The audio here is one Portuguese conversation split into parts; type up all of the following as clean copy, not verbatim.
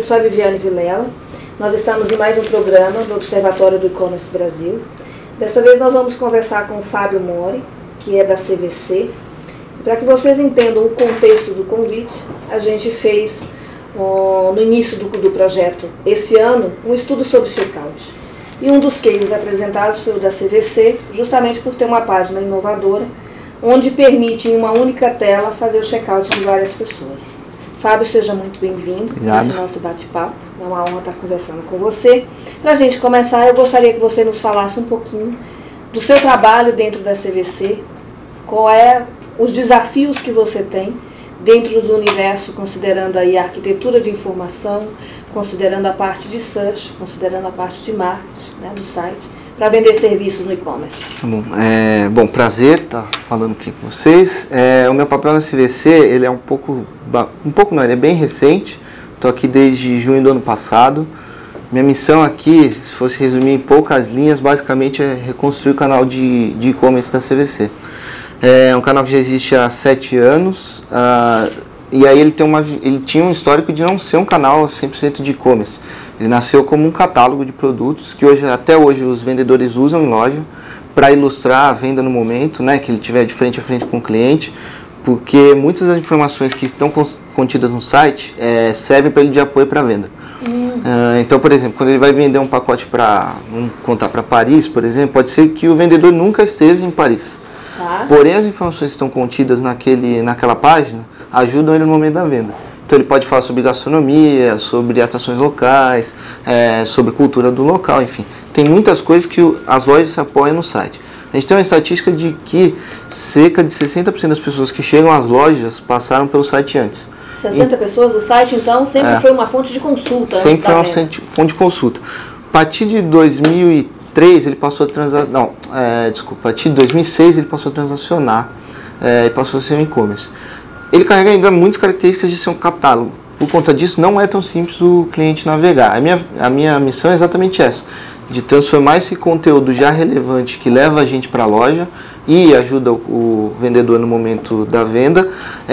sou a Viviane Vilela. Nós estamos em mais um programa do Observatório do E-Commerce Brasil. Dessa vez nós vamos conversar com o Fábio Mori, que é da CVC. Para que vocês entendam o contexto do convite, a gente fez, no início do projeto, esse ano, um estudo sobre checkout. E um dos cases apresentados foi o da CVC, justamente por ter uma página inovadora, onde permite em uma única tela fazer o checkout de várias pessoas. Fábio, seja muito bem-vindo nesse nosso bate-papo. É uma honra estar conversando com você. Para a gente começar, eu gostaria que você nos falasse um pouquinho do seu trabalho dentro da CVC, qual é os desafios que você tem dentro do universo, considerando aí a arquitetura de informação, considerando a parte de search, considerando a parte de marketing, né, do site, para vender serviços no e-commerce. Bom, prazer estar falando aqui com vocês. O meu papel na CVC, ele é ele é bem recente. Estou aqui desde junho do ano passado. Minha missão aqui, se fosse resumir em poucas linhas, basicamente é reconstruir o canal de e-commerce da CVC. É um canal que já existe há 7 anos, e aí ele tinha um histórico de não ser um canal 100% de e-commerce. Ele nasceu como um catálogo de produtos que até hoje os vendedores usam em loja para ilustrar a venda no momento, né, que ele tiver de frente a frente com o cliente, porque muitas das informações que estão contidas no site servem para ele de apoio para a venda. Então, por exemplo, quando ele vai vender um pacote vamos contar para Paris, por exemplo, pode ser que o vendedor nunca esteve em Paris. Porém, as informações que estão contidas naquela página ajudam ele no momento da venda. Então, ele pode falar sobre gastronomia, sobre atrações locais, sobre cultura do local, enfim. Tem muitas coisas que as lojas se apoiam no site. A gente tem uma estatística de que cerca de 60% das pessoas que chegam às lojas passaram pelo site antes. 60 pessoas? O site, então, sempre foi uma fonte de consulta. Sempre foi uma fonte de consulta. A partir de 2003, ele passou a transacionar. A partir de 2006, ele passou a transacionar e passou a ser um e-commerce. Ele carrega ainda muitas características de ser um catálogo. Por conta disso, não é tão simples o cliente navegar. A minha missão é exatamente essa, de transformar esse conteúdo já relevante que leva a gente para a loja e ajuda o vendedor no momento da venda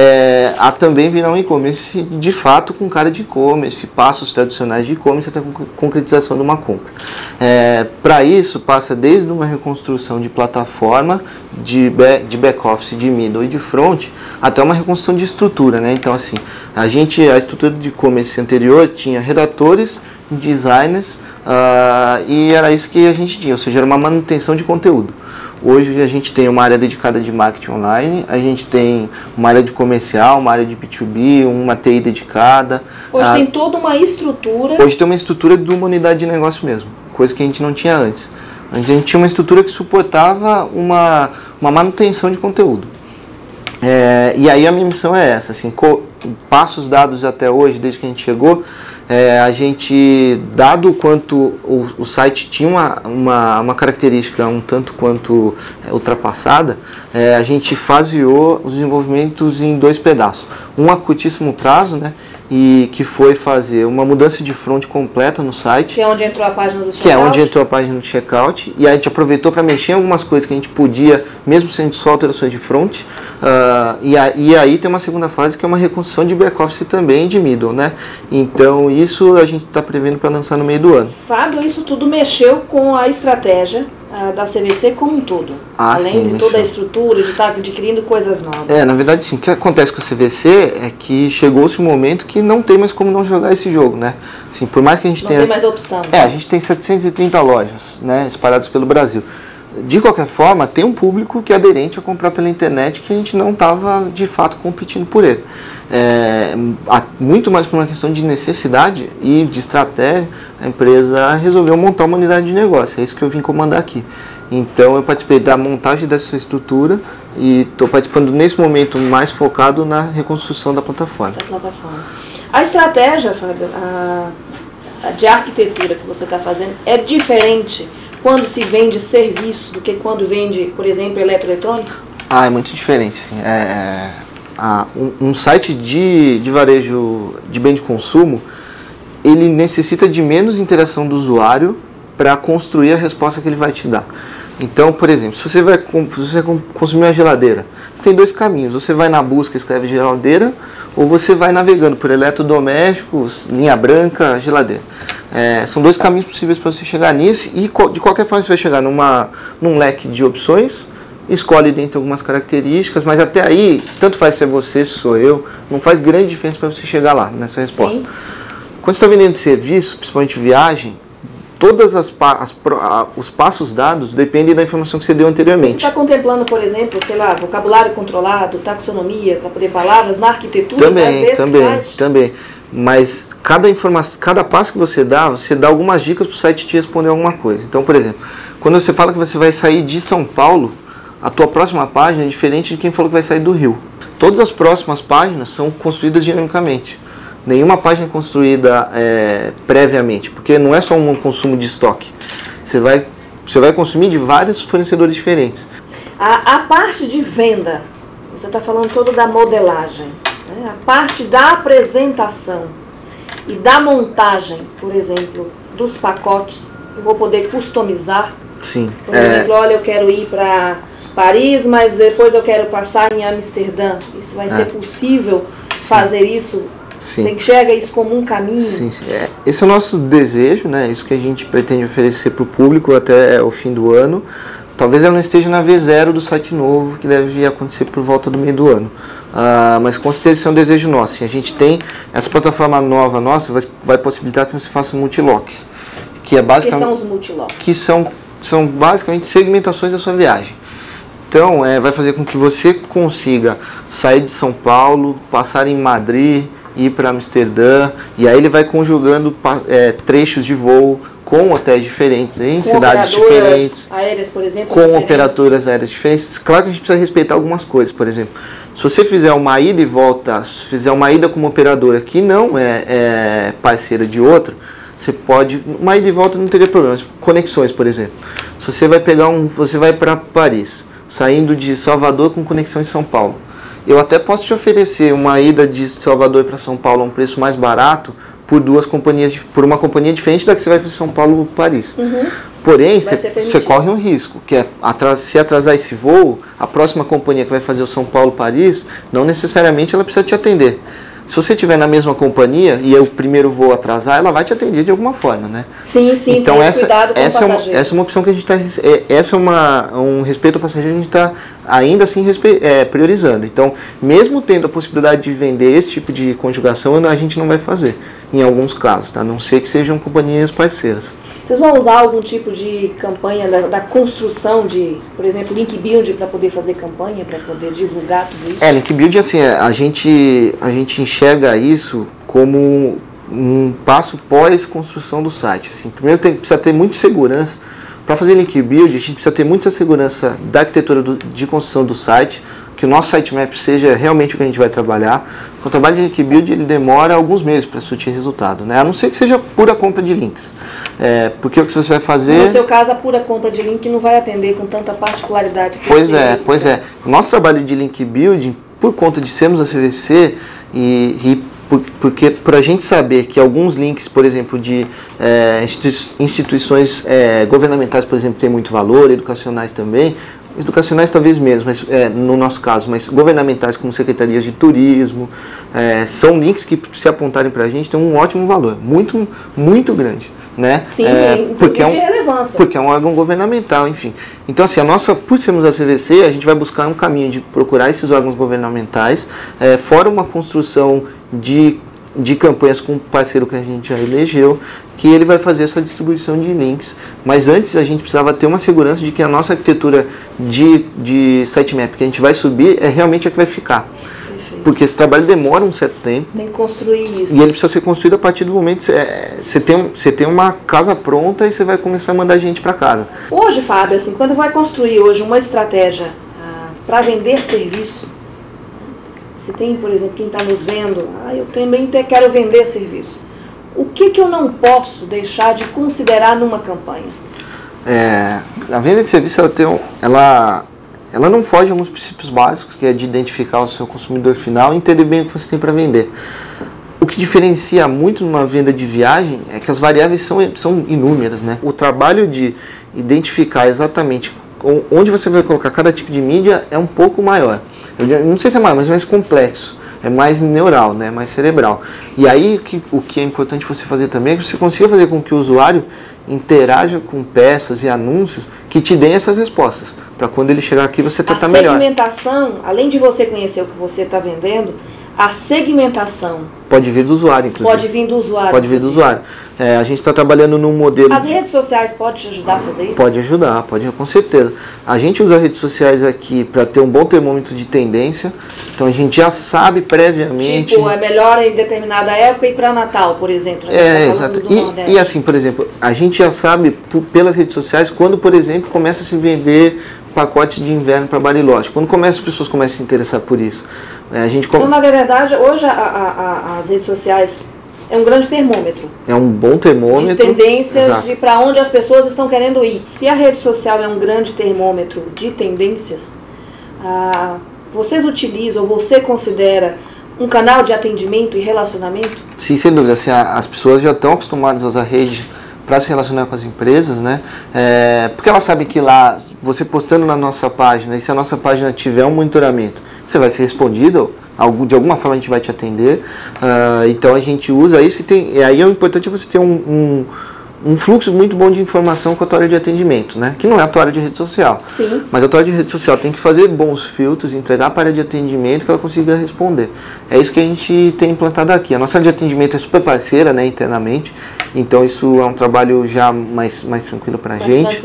a também virar um e-commerce de fato com cara de e-commerce, passos tradicionais de e-commerce até a concretização de uma compra. Para isso passa desde uma reconstrução de plataforma, de back-office, de middle e de front, até uma reconstrução de estrutura, né? Então assim, a estrutura de e-commerce anterior tinha redatores, designers e era isso que a gente tinha, ou seja, era uma manutenção de conteúdo. Hoje a gente tem uma área dedicada de marketing online, a gente tem uma área de comercial, uma área de B2B, uma TI dedicada. Hoje tem toda uma estrutura. Hoje tem uma estrutura de uma unidade de negócio mesmo, coisa que a gente não tinha antes. Antes a gente tinha uma estrutura que suportava uma manutenção de conteúdo. E aí a minha missão é essa, assim, passos dados até hoje, desde que a gente chegou, a gente, dado o quanto o site tinha uma característica um tanto quanto ultrapassada, a gente faseou os desenvolvimentos em 2 pedaços. Um a curtíssimo prazo, né, e que foi fazer uma mudança de front completa no site. Que é onde entrou a página do checkout. Que é onde entrou a página do checkout. E a gente aproveitou para mexer em algumas coisas que a gente podia, mesmo sendo só alterações de front. E aí tem uma segunda fase que é uma reconstrução de back-office também de middle, né? Então isso a gente está prevendo para lançar no meio do ano. Fábio, isso tudo mexeu com a estratégia da CVC como um todo, além de toda a estrutura, de estar adquirindo coisas novas. Na verdade sim, o que acontece com a CVC é que chegou-se um momento que não tem mais como não jogar esse jogo, né? Assim, por mais que a gente tenha... Não tem mais opção. A gente tem 730 lojas, né, espalhadas pelo Brasil. De qualquer forma, tem um público que é aderente a comprar pela internet que a gente não estava, de fato, competindo por ele. Muito mais por uma questão de necessidade e de estratégia, a empresa resolveu montar uma unidade de negócio. É isso que eu vim comandar aqui. Então, eu participei da montagem dessa estrutura e estou participando, nesse momento, mais focado na reconstrução da plataforma. A estratégia, Fábio, de arquitetura que você está fazendo é diferente quando se vende serviço do que quando vende, por exemplo, eletroeletrônico? É muito diferente, sim. Um site de varejo de bem de consumo, ele necessita de menos interação do usuário para construir a resposta que ele vai te dar. Então, por exemplo, se você vai consumir uma geladeira, você tem 2 caminhos. Você vai na busca, escreve geladeira, ou você vai navegando por eletrodomésticos, linha branca, geladeira. São dois caminhos possíveis para você chegar nisso e de qualquer forma você vai chegar num leque de opções, escolhe dentro algumas características, mas até aí, tanto faz se é você, se sou eu, não faz grande diferença para você chegar lá nessa resposta. Sim. Quando você está vendendo serviço, principalmente viagem, todos os passos dados dependem da informação que você deu anteriormente. Você está contemplando, por exemplo, sei lá, vocabulário controlado, taxonomia, para poder palavras, na arquitetura? Também. Mas cada passo que você dá algumas dicas para o site te responder alguma coisa. Então, por exemplo, quando você fala que você vai sair de São Paulo, a tua próxima página é diferente de quem falou que vai sair do Rio. Todas as próximas páginas são construídas dinamicamente. Nenhuma página é construída previamente, porque não é só um consumo de estoque. Você vai consumir de vários fornecedores diferentes. A parte de venda, você está falando toda da modelagem, né? A parte da apresentação e da montagem, por exemplo, dos pacotes, eu vou poder customizar. Sim. Por exemplo, olha, eu quero ir para Paris, mas depois eu quero passar em Amsterdã. Isso vai ser possível fazer isso? Sim. Você enxerga isso como um caminho? Sim. Esse é o nosso desejo, né? Isso que a gente pretende oferecer para o público até o fim do ano. Talvez ela não esteja na V0 do site novo, que deve acontecer por volta do meio do ano. Mas com certeza isso é um desejo nosso. E a gente tem essa plataforma nova nossa, vai possibilitar que você faça multilocks. Que são os multilocks? Que são basicamente segmentações da sua viagem. Então, vai fazer com que você consiga sair de São Paulo, passar em Madrid, ir para Amsterdã, e aí ele vai conjugando trechos de voo com hotéis diferentes, em cidades diferentes, aéreas, por exemplo, com operadoras aéreas diferentes. Claro que a gente precisa respeitar algumas coisas, por exemplo, se você fizer uma ida e volta, se fizer uma ida com uma operadora que não é parceira de outra, você pode, uma ida e volta não teria problemas. Conexões, por exemplo, se você vai você vai para Paris, saindo de Salvador com conexão em São Paulo, eu até posso te oferecer uma ida de Salvador para São Paulo a um preço mais barato por uma companhia diferente da que você vai fazer São Paulo-Paris. Porém, você corre um risco, que é se atrasar esse voo, a próxima companhia que vai fazer o São Paulo-Paris, não necessariamente ela precisa te atender. Se você estiver na mesma companhia e o primeiro voo atrasar, ela vai te atender de alguma forma, né? Sim, então cuidado com o passageiro. Essa é uma opção que a gente está... Essa é um respeito ao passageiro que a gente está ainda assim priorizando. Então, mesmo tendo a possibilidade de vender esse tipo de conjugação, a gente não vai fazer, em alguns casos, tá? A não ser que sejam companhias parceiras. Vocês vão usar algum tipo de campanha da construção de, por exemplo, link build para poder fazer campanha, para poder divulgar tudo isso? Link build, assim, a gente enxerga isso como um passo pós-construção do site. Assim, primeiro precisa ter muita segurança. Para fazer link build, a gente precisa ter muita segurança da arquitetura de construção do site, que o nosso sitemap seja realmente o que a gente vai trabalhar. O trabalho de link build ele demora alguns meses para surtir resultado, né? A não ser que seja pura compra de links. Porque o que você vai fazer... No seu caso, a pura compra de link não vai atender com tanta particularidade. Pois é. O nosso trabalho de link building, por conta de sermos a CVC porque para a gente saber que alguns links, por exemplo, de instituições governamentais, por exemplo, têm muito valor, educacionais também, educacionais talvez menos, mas no nosso caso, mas governamentais como secretarias de turismo, são links que, se apontarem para a gente, têm um ótimo valor, muito, muito grande, né? Sim, porque de relevância. Porque é um órgão governamental, enfim. Então, assim, por sermos a CVC, a gente vai buscar um caminho de procurar esses órgãos governamentais, fora uma construção de campanhas com um parceiro que a gente já elegeu, que ele vai fazer essa distribuição de links. Mas antes a gente precisava ter uma segurança de que a nossa arquitetura de sitemap que a gente vai subir é realmente a que vai ficar. Perfeito. Porque esse trabalho demora um certo tempo. Tem que construir isso. E ele precisa ser construído a partir do momento que você tem uma casa pronta e você vai começar a mandar gente para casa. Hoje, Fábio, assim, quando vai construir hoje uma estratégia para vender serviço, se tem, por exemplo, quem está nos vendo, eu também quero vender serviço. O que eu não posso deixar de considerar numa campanha? A venda de serviço, ela não foge de alguns princípios básicos, que é de identificar o seu consumidor final e entender bem o que você tem para vender. O que diferencia muito numa venda de viagem é que as variáveis são inúmeras, né? O trabalho de identificar exatamente onde você vai colocar cada tipo de mídia é um pouco maior. Eu não sei se é maior, mas é mais complexo. é mais neural, né? Mais cerebral. E aí o que é importante você fazer também é que você consiga fazer com que o usuário interaja com peças e anúncios que te deem essas respostas, para quando ele chegar aqui você tratar melhor. A segmentação, além de você conhecer o que você está vendendo, a segmentação pode vir do usuário, inclusive. Pode vir do usuário. Pode vir do usuário. A gente está trabalhando num modelo... As redes sociais podem te ajudar a fazer isso? Pode ajudar, pode, com certeza. A gente usa redes sociais aqui para ter um bom termômetro de tendência, então a gente já sabe previamente... Tipo, é melhor em determinada época ir para Natal, por exemplo. Exato. E assim, por exemplo, a gente já sabe pelas redes sociais quando, por exemplo, começa a se vender pacote de inverno para Bariloche. Quando as pessoas começam a se interessar por isso. Então, na verdade, hoje as redes sociais é um grande termômetro. É um bom termômetro. De tendências, de para onde as pessoas estão querendo ir. Se a rede social é um grande termômetro de tendências, vocês utilizam, ou você considera um canal de atendimento e relacionamento? Sim, sem dúvida. Assim, as pessoas já estão acostumadas a usar a rede para se relacionar com as empresas, né? Porque elas sabem que lá, você postando na nossa página, e se a nossa página tiver um monitoramento, você vai ser respondido, de alguma forma a gente vai te atender. Então a gente usa isso e aí é importante você ter um fluxo muito bom de informação com a tua área de atendimento, né? Que não é a tua área de rede social. Sim. Mas a tua área de rede social tem que fazer bons filtros, entregar para a área de atendimento que ela consiga responder. É isso que a gente tem implantado aqui. A nossa área de atendimento é super parceira, né, internamente. Então isso é um trabalho já mais tranquilo para a gente.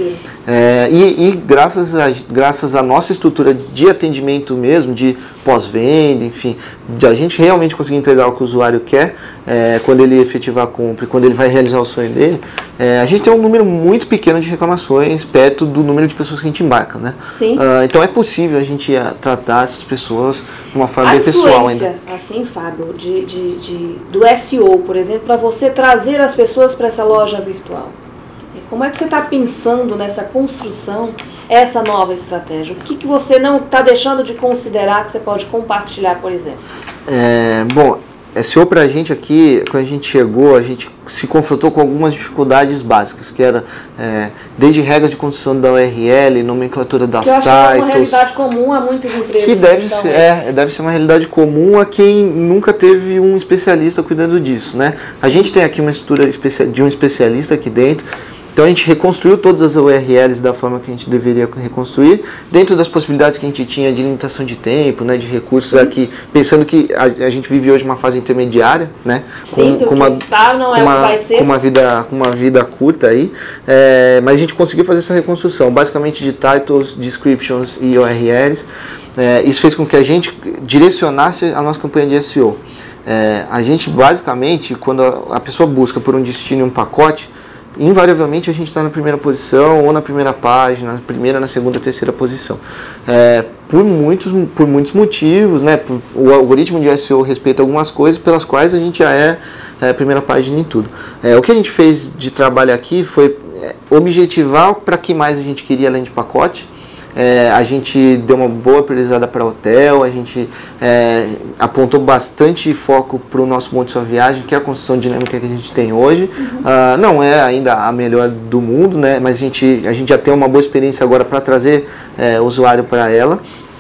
E graças à nossa estrutura de atendimento mesmo, de pós-venda, enfim, de a gente realmente conseguir entregar o que o usuário quer, quando ele efetivar a compra e quando ele vai realizar o sonho dele, a gente tem um número muito pequeno de reclamações perto do número de pessoas que a gente embarca, né? Sim. Então é possível a gente tratar essas pessoas de uma forma bem pessoal ainda. Assim, Fábio, do SEO, por exemplo, para você trazer as pessoas para essa loja virtual. Como é que você está pensando nessa construção, essa nova estratégia? O que você não está deixando de considerar que você pode compartilhar, por exemplo? Bom, SEO para a gente aqui, quando a gente chegou, a gente se confrontou com algumas dificuldades básicas, que era desde regras de construção da URL, nomenclatura das titles. Que eu acho que é uma realidade comum a muitas empresas. Que deve ser uma realidade comum a quem nunca teve um especialista cuidando disso, né? Sim. A gente tem aqui uma estrutura de um especialista aqui dentro. Então a gente reconstruiu todas as URLs da forma que a gente deveria reconstruir, dentro das possibilidades que a gente tinha de limitação de tempo, né, de recursos. Sim. Aqui, pensando que a gente vive hoje uma fase intermediária, né, com uma vida curta aí, mas a gente conseguiu fazer essa reconstrução, basicamente de titles, descriptions e URLs. Isso fez com que a gente direcionasse a nossa campanha de SEO. A gente basicamente, quando a pessoa busca por um destino e um pacote, invariavelmente a gente está na primeira posição ou na primeira página, na primeira, na segunda, terceira posição. Por muitos motivos, né? O algoritmo de SEO respeita algumas coisas pelas quais a gente já é a primeira página em tudo. O que a gente fez de trabalho aqui foi objetivar para que mais a gente queria além de pacote. A gente deu uma boa priorizada para hotel, a gente apontou bastante foco para o nosso Monte Sua Viagem, que é a construção dinâmica que a gente tem hoje. Não é ainda a melhor do mundo, né? Mas a gente já tem uma boa experiência agora para trazer o usuário para ela.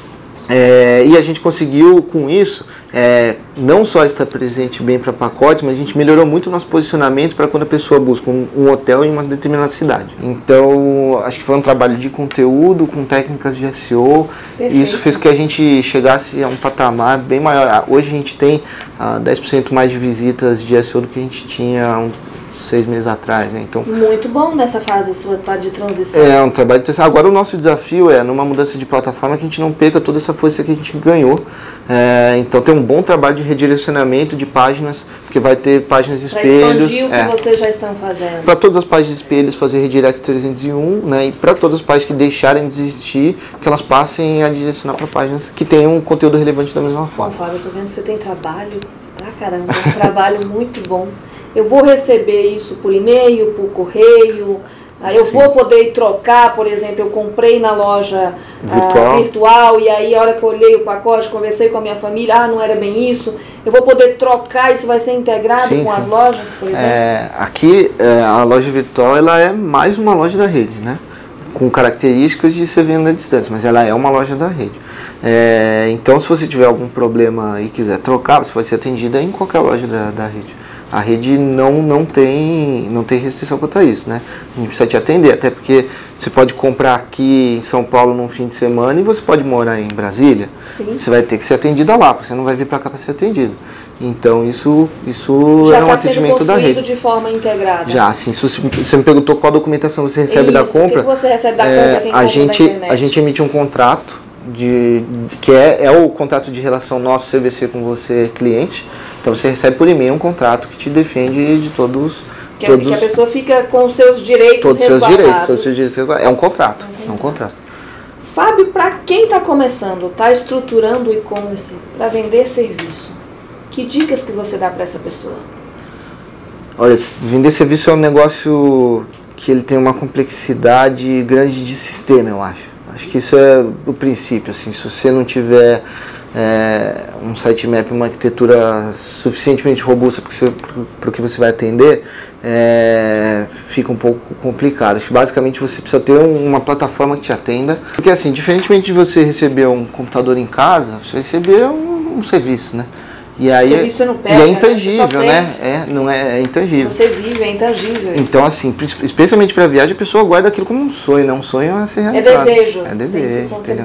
E a gente conseguiu com isso não só estar presente bem para pacotes, mas a gente melhorou muito o nosso posicionamento para quando a pessoa busca um hotel em uma determinada cidade. Então acho que foi um trabalho de conteúdo com técnicas de SEO. Perfeito. E isso fez com que a gente chegasse a um patamar bem maior. Hoje a gente tem 10% mais de visitas de SEO do que a gente tinha 6 meses atrás, né? Então, muito bom nessa fase sua de transição. Um trabalho de transição. Agora o nosso desafio numa mudança de plataforma, que a gente não perca toda essa força que a gente ganhou. Então tem um bom trabalho de redirecionamento de páginas, porque vai ter páginas espelhos. Para expandir o que vocês já estão fazendo. Para todas as páginas espelhos fazer redirect 301, né? E para todas as páginas que deixarem de existir, que elas passem a direcionar para páginas que tenham um conteúdo relevante da mesma forma. Bom, Fábio, eu tô vendo que você tem trabalho pra caramba, um trabalho muito bom. Eu vou receber isso por e-mail, por correio, eu vou poder trocar, por exemplo, eu comprei na loja virtual e aí a hora que eu olhei o pacote, conversei com a minha família, não era bem isso, eu vou poder trocar, isso vai ser integrado com as lojas, por exemplo? Aqui a loja virtual ela é mais uma loja da rede, né? Com características de ser venda à distância, mas ela é uma loja da rede. Então, se você tiver algum problema e quiser trocar, você pode ser atendido em qualquer loja da rede. A rede não tem restrição quanto a isso, né? A gente precisa te atender, até porque você pode comprar aqui em São Paulo num fim de semana e você pode morar em Brasília. Sim. Você vai ter que ser atendida lá, porque você não vai vir para cá para ser atendido. Então, isso já é um atendimento da rede. De forma integrada. Já, assim, se você me perguntou qual documentação você recebe da compra. O que você recebe da compra quem compra na internet? A gente emite um contrato, que é o contrato de relação nosso CVC com você, cliente. Então você recebe por e-mail um contrato que te defende de todos que a pessoa fica com os seus direitos resguardados. Todos os seus direitos resguardados. É um contrato. É um contrato. Fábio, para quem está começando, está estruturando o e-commerce para vender serviço, que dicas que você dá para essa pessoa? Olha, vender serviço é um negócio que ele tem uma complexidade grande de sistema, eu acho. Acho que isso é o princípio, assim, se você não tiver um sitemap, uma arquitetura suficientemente robusta para o que você vai atender, fica um pouco complicado. Acho que basicamente você precisa ter uma plataforma que te atenda, porque assim, diferentemente de você receber um computador em casa, você receber um serviço, né? E aí é intangível, né? Não é intangível. Você vive, é intangível. Então, assim, especialmente para viagem, a pessoa guarda aquilo como um sonho, né? Um sonho a ser realizado. É desejo, entendeu?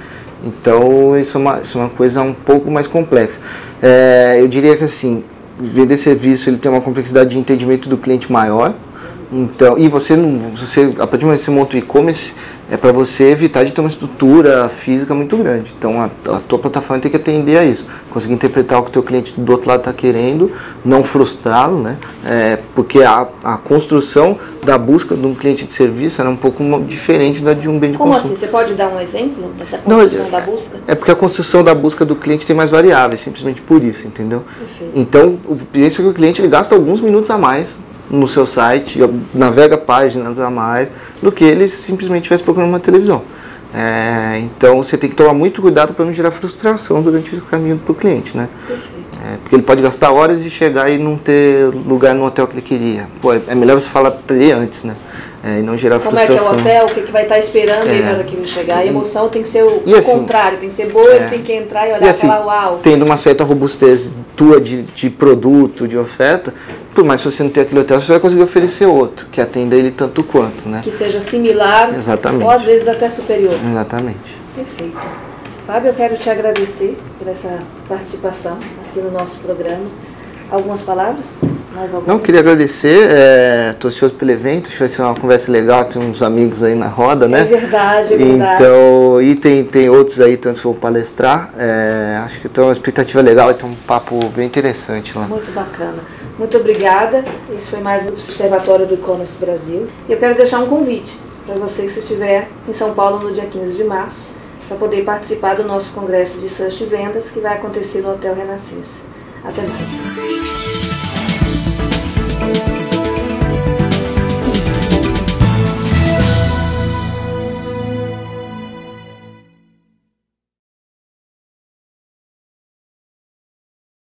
Então, isso é uma coisa um pouco mais complexa. Eu diria que, assim, vender serviço ele tem uma complexidade de entendimento do cliente maior. Então, e a partir do momento que você monta o e-commerce, é para você evitar de ter uma estrutura física muito grande. Então, a tua plataforma tem que atender a isso. Conseguir interpretar o que o teu cliente do outro lado está querendo, não frustrá-lo, né? Porque a construção da busca de um cliente de serviço era um pouco diferente da de um bem de consumo. Como assim? Você pode dar um exemplo dessa construção da busca? É porque a construção da busca do cliente tem mais variáveis, simplesmente por isso, entendeu? Perfeito. Então, pensa que o cliente ele gasta alguns minutos a mais no seu site, navega páginas a mais do que ele simplesmente estivesse procurando uma televisão. Então você tem que tomar muito cuidado para não gerar frustração durante o caminho para o cliente, né? Porque ele pode gastar horas e chegar e não ter lugar no hotel que ele queria. Pô, é melhor você falar para ele antes, né? E não gerar frustração. Como é que é o hotel, o que vai estar esperando ele na hora que ele chegar. A emoção tem que ser o contrário, tem que ser boa, ele tem que entrar e olhar e falar, uau. Tendo uma certa robustez tua de produto, de oferta, por mais que você não tenha aquele hotel, você vai conseguir oferecer outro, que atenda ele tanto quanto, né? Que seja similar, exatamente, ou às vezes até superior. Exatamente. Perfeito. Fábio, eu quero te agradecer por essa participação aqui no nosso programa. Algumas palavras? Mais algumas? Não, queria agradecer, estou ansioso pelo evento, acho que vai ser uma conversa legal, tem uns amigos aí na roda, né? É verdade, é verdade. Então, e tem outros aí, tantos que vão palestrar, acho que tem uma expectativa legal, vai ter um papo bem interessante lá. Muito bacana. Muito obrigada, esse foi mais o Observatório do E-Commerce Brasil. E eu quero deixar um convite para você que estiver em São Paulo no dia 15 de março, para poder participar do nosso congresso de Search e Vendas, que vai acontecer no Hotel Renascença. Até mais.